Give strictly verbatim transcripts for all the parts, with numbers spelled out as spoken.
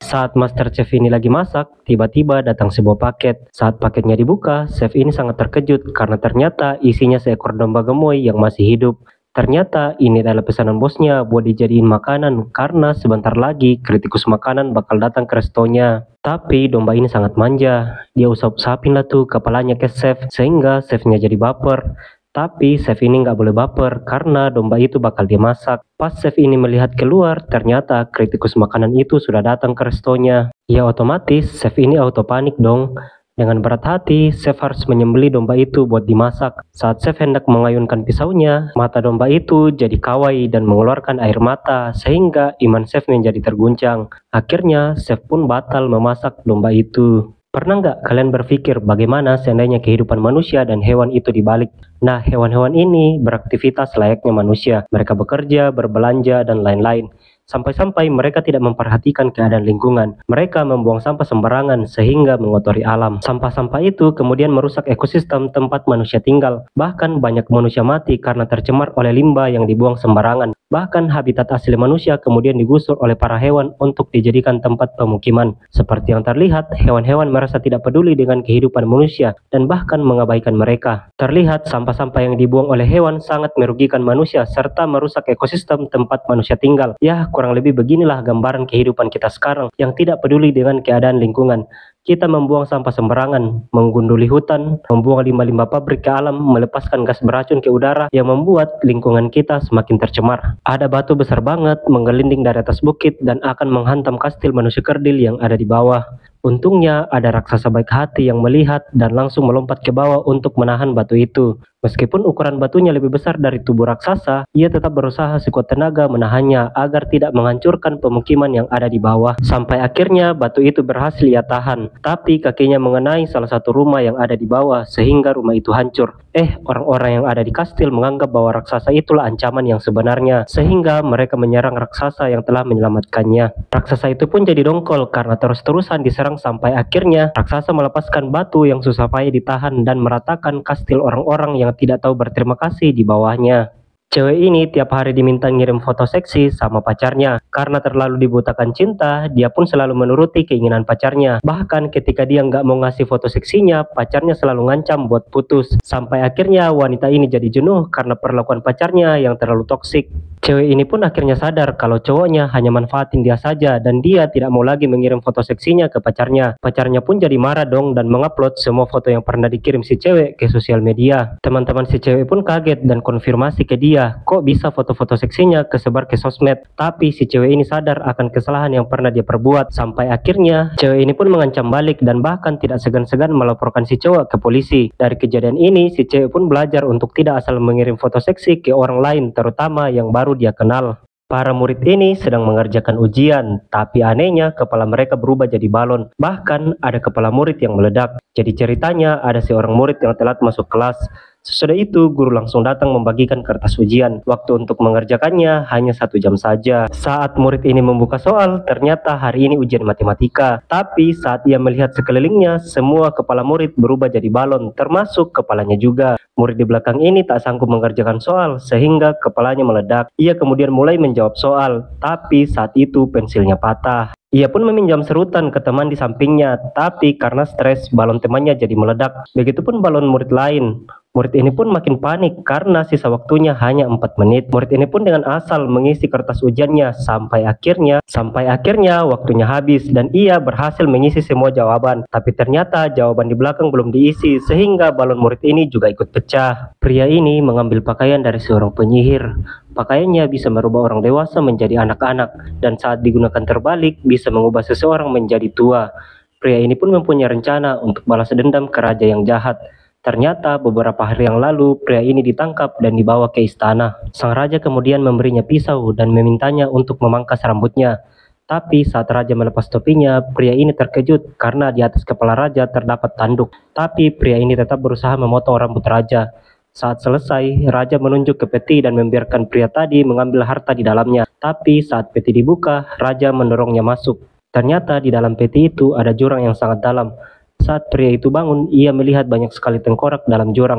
Saat Master Chef ini lagi masak, tiba-tiba datang sebuah paket. Saat paketnya dibuka, chef ini sangat terkejut karena ternyata isinya seekor domba gemoy yang masih hidup. Ternyata ini adalah pesanan bosnya buat dijadiin makanan karena sebentar lagi kritikus makanan bakal datang ke restonya. Tapi domba ini sangat manja. Dia usap-usapin lah tuh kepalanya ke chef sehingga chefnya jadi baper. Tapi chef ini nggak boleh baper karena domba itu bakal dimasak. Pas chef ini melihat keluar, ternyata kritikus makanan itu sudah datang ke restonya. Ya otomatis chef ini auto panik dong. Dengan berat hati, chef harus menyembelih domba itu buat dimasak. Saat chef hendak mengayunkan pisaunya, mata domba itu jadi kawai dan mengeluarkan air mata sehingga iman chef menjadi terguncang. Akhirnya chef pun batal memasak domba itu. Pernah nggak kalian berpikir bagaimana seandainya kehidupan manusia dan hewan itu dibalik? Nah, hewan-hewan ini beraktivitas layaknya manusia. Mereka bekerja, berbelanja, dan lain-lain. Sampai-sampai mereka tidak memperhatikan keadaan lingkungan. Mereka membuang sampah sembarangan sehingga mengotori alam. Sampah-sampah itu kemudian merusak ekosistem tempat manusia tinggal. Bahkan banyak manusia mati karena tercemar oleh limbah yang dibuang sembarangan. Bahkan habitat asli manusia kemudian digusur oleh para hewan untuk dijadikan tempat pemukiman. Seperti yang terlihat, hewan-hewan merasa tidak peduli dengan kehidupan manusia dan bahkan mengabaikan mereka. Terlihat sampah-sampah yang dibuang oleh hewan sangat merugikan manusia serta merusak ekosistem tempat manusia tinggal. Ya, kurang lebih beginilah gambaran kehidupan kita sekarang yang tidak peduli dengan keadaan lingkungan. Kita membuang sampah sembarangan, menggunduli hutan, membuang limbah-limbah pabrik ke alam, melepaskan gas beracun ke udara yang membuat lingkungan kita semakin tercemar. Ada batu besar banget menggelinding dari atas bukit dan akan menghantam kastil manusia kerdil yang ada di bawah. Untungnya ada raksasa baik hati yang melihat dan langsung melompat ke bawah untuk menahan batu itu. Meskipun ukuran batunya lebih besar dari tubuh raksasa, ia tetap berusaha sekuat tenaga menahannya agar tidak menghancurkan pemukiman yang ada di bawah. Sampai akhirnya batu itu berhasil ia tahan, tapi kakinya mengenai salah satu rumah yang ada di bawah sehingga rumah itu hancur. Eh, orang-orang yang ada di kastil menganggap bahwa raksasa itulah ancaman yang sebenarnya, sehingga mereka menyerang raksasa yang telah menyelamatkannya. Raksasa itu pun jadi dongkol karena terus-terusan diserang sampai akhirnya raksasa melepaskan batu yang susah payah ditahan dan meratakan kastil orang-orang yang tidak tahu berterima kasih di bawahnya. Cewek ini tiap hari diminta ngirim foto seksi sama pacarnya. Karena terlalu dibutakan cinta, dia pun selalu menuruti keinginan pacarnya. Bahkan ketika dia nggak mau ngasih foto seksinya, pacarnya selalu ngancam buat putus. Sampai akhirnya wanita ini jadi jenuh karena perlakuan pacarnya yang terlalu toksik. Cewek ini pun akhirnya sadar kalau cowoknya hanya manfaatin dia saja dan dia tidak mau lagi mengirim foto seksinya ke pacarnya. Pacarnya pun jadi marah dong dan mengupload semua foto yang pernah dikirim si cewek ke sosial media. Teman-teman si cewek pun kaget dan konfirmasi ke dia, kok bisa foto-foto seksinya kesebar ke sosmed. Tapi si cewek ini sadar akan kesalahan yang pernah dia perbuat. Sampai akhirnya cewek ini pun mengancam balik dan bahkan tidak segan-segan melaporkan si cowok ke polisi. Dari kejadian ini si cewek pun belajar untuk tidak asal mengirim foto seksi ke orang lain, terutama yang baru dia kenal. Para murid ini sedang mengerjakan ujian, tapi anehnya kepala mereka berubah jadi balon. Bahkan ada kepala murid yang meledak. Jadi ceritanya ada seorang murid yang telat masuk kelas. Sesudah itu, guru langsung datang membagikan kertas ujian. Waktu untuk mengerjakannya hanya satu jam saja. Saat murid ini membuka soal, ternyata hari ini ujian matematika. Tapi saat ia melihat sekelilingnya, semua kepala murid berubah jadi balon, termasuk kepalanya juga. Murid di belakang ini tak sanggup mengerjakan soal, sehingga kepalanya meledak. Ia kemudian mulai menjawab soal, tapi saat itu pensilnya patah. Ia pun meminjam serutan ke teman di sampingnya, tapi karena stres, balon temannya jadi meledak. Begitupun balon murid lain. Murid ini pun makin panik karena sisa waktunya hanya empat menit. Murid ini pun dengan asal mengisi kertas ujiannya sampai akhirnya sampai akhirnya waktunya habis dan ia berhasil mengisi semua jawaban. Tapi ternyata jawaban di belakang belum diisi sehingga balon murid ini juga ikut pecah. Pria ini mengambil pakaian dari seorang penyihir. Pakaiannya bisa merubah orang dewasa menjadi anak-anak dan saat digunakan terbalik bisa mengubah seseorang menjadi tua. Pria ini pun mempunyai rencana untuk balas dendam ke raja yang jahat. Ternyata beberapa hari yang lalu pria ini ditangkap dan dibawa ke istana. Sang raja kemudian memberinya pisau dan memintanya untuk memangkas rambutnya. Tapi saat raja melepas topinya, pria ini terkejut karena di atas kepala raja terdapat tanduk. Tapi pria ini tetap berusaha memotong rambut raja. Saat selesai, raja menunjuk ke peti dan membiarkan pria tadi mengambil harta di dalamnya. Tapi saat peti dibuka, raja mendorongnya masuk. Ternyata di dalam peti itu ada jurang yang sangat dalam. Saat pria itu bangun, ia melihat banyak sekali tengkorak dalam jurang.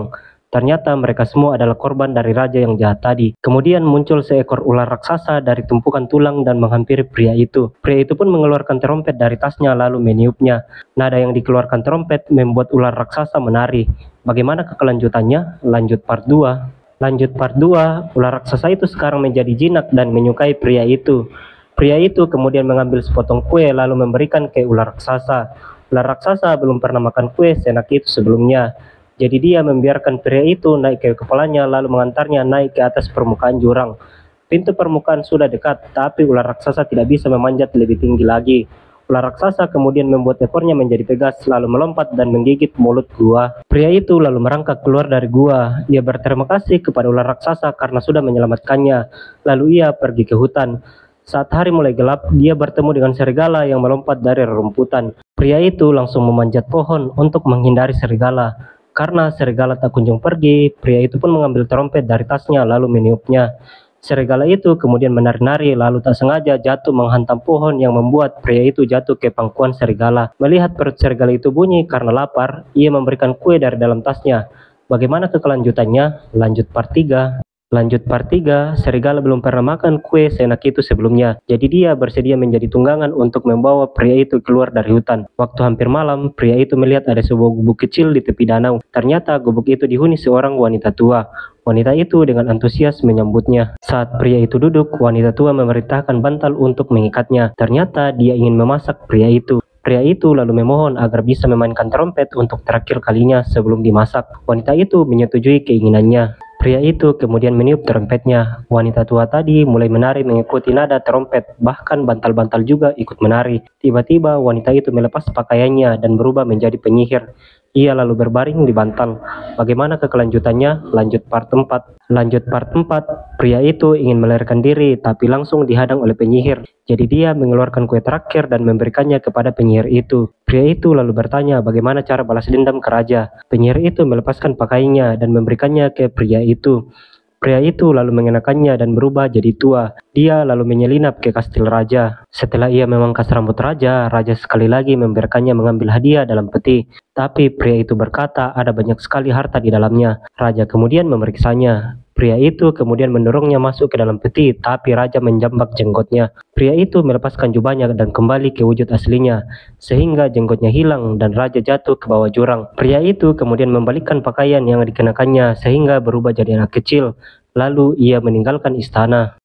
Ternyata mereka semua adalah korban dari raja yang jahat tadi. Kemudian muncul seekor ular raksasa dari tumpukan tulang dan menghampiri pria itu. Pria itu pun mengeluarkan trompet dari tasnya lalu meniupnya. Nada yang dikeluarkan trompet membuat ular raksasa menari. Bagaimana kelanjutannya? Lanjut part dua. Lanjut part dua, ular raksasa itu sekarang menjadi jinak dan menyukai pria itu. Pria itu kemudian mengambil sepotong kue lalu memberikan ke ular raksasa. Ular raksasa belum pernah makan kue seenak itu sebelumnya. Jadi dia membiarkan pria itu naik ke kepalanya lalu mengantarnya naik ke atas permukaan jurang. Pintu permukaan sudah dekat, tapi ular raksasa tidak bisa memanjat lebih tinggi lagi. Ular raksasa kemudian membuat ekornya menjadi tegas lalu melompat dan menggigit mulut gua. Pria itu lalu merangkak keluar dari gua. Ia berterima kasih kepada ular raksasa karena sudah menyelamatkannya. Lalu ia pergi ke hutan. Saat hari mulai gelap, dia bertemu dengan serigala yang melompat dari rerumputan. Pria itu langsung memanjat pohon untuk menghindari serigala. Karena serigala tak kunjung pergi, pria itu pun mengambil trompet dari tasnya lalu meniupnya. Serigala itu kemudian menari-nari lalu tak sengaja jatuh menghantam pohon yang membuat pria itu jatuh ke pangkuan serigala. Melihat perut serigala itu bunyi karena lapar, ia memberikan kue dari dalam tasnya. Bagaimana kelanjutannya? Lanjut part tiga. Lanjut part tiga, serigala belum pernah makan kue seenak itu sebelumnya. Jadi dia bersedia menjadi tunggangan untuk membawa pria itu keluar dari hutan. Waktu hampir malam, pria itu melihat ada sebuah gubuk kecil di tepi danau. Ternyata gubuk itu dihuni seorang wanita tua. Wanita itu dengan antusias menyambutnya. Saat pria itu duduk, wanita tua memerintahkan bantal untuk mengikatnya. Ternyata dia ingin memasak pria itu. Pria itu lalu memohon agar bisa memainkan trompet untuk terakhir kalinya sebelum dimasak. Wanita itu menyetujui keinginannya. Pria itu kemudian meniup trompetnya. Wanita tua tadi mulai menari mengikuti nada trompet, bahkan bantal-bantal juga ikut menari. Tiba-tiba wanita itu melepas pakaiannya dan berubah menjadi penyihir. Ia lalu berbaring di bantal. Bagaimana kelanjutannya? Lanjut part empat. Lanjut part empat, pria itu ingin melarikan diri tapi langsung dihadang oleh penyihir. Jadi dia mengeluarkan kue terakhir dan memberikannya kepada penyihir itu. Pria itu lalu bertanya bagaimana cara balas dendam ke raja. Penyihir itu melepaskan pakaiannya dan memberikannya ke pria itu. Pria itu lalu mengenakannya dan berubah jadi tua. Dia lalu menyelinap ke kastil raja. Setelah ia memangkas rambut raja, raja sekali lagi membiarkannya mengambil hadiah dalam peti. Tapi pria itu berkata ada banyak sekali harta di dalamnya. Raja kemudian memeriksanya. Pria itu kemudian mendorongnya masuk ke dalam peti, tapi raja menjambak jenggotnya. Pria itu melepaskan jubahnya dan kembali ke wujud aslinya, sehingga jenggotnya hilang dan raja jatuh ke bawah jurang. Pria itu kemudian membalikkan pakaian yang dikenakannya sehingga berubah jadi anak kecil. Lalu ia meninggalkan istana.